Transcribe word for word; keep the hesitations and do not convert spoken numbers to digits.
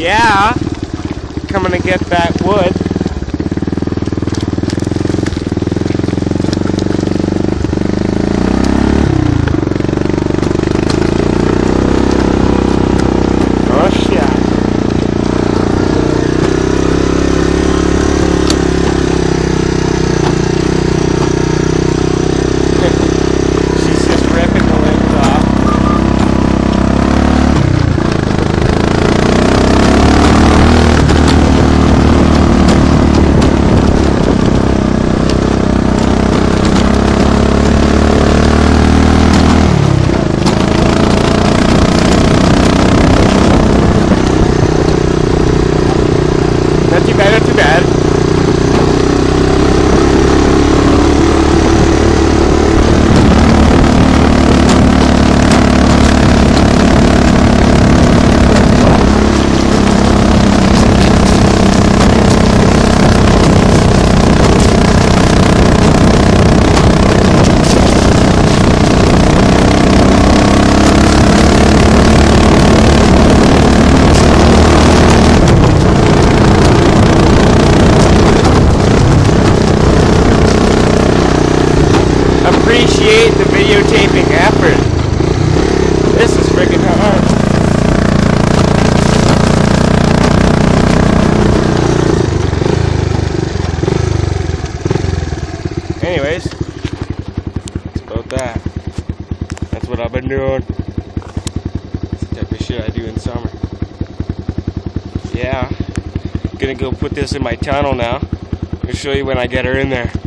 Yeah, coming to get that wood. Oh shit. She's just ripping the limbs off. Not too bad, not too bad. Appreciate the videotaping effort. This is freaking hard. Anyways, that's about that. That's what I've been doing. That's the type of shit I do in summer. Yeah, gonna go put this in my tunnel now. I'll show you when I get her in there.